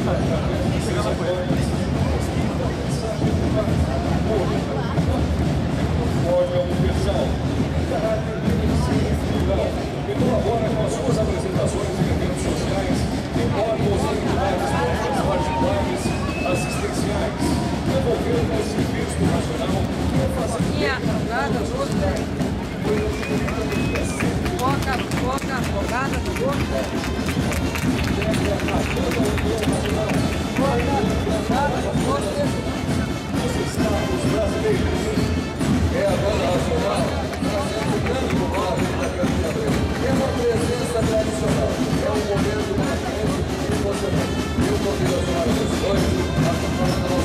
Forma universal, caráter cultural, e colabora com as suas apresentações em eventos sociais, em órgãos e entidades públicas particulares, assistenciais, envolvendo o serviço nacional, Foca, afogada do gosto. Os estados brasileiros. É a banda nacional, trazendo grande combate da Câmara. É uma presença tradicional, é um momento marcante e emocionante. Eu convido a senhora dos dois a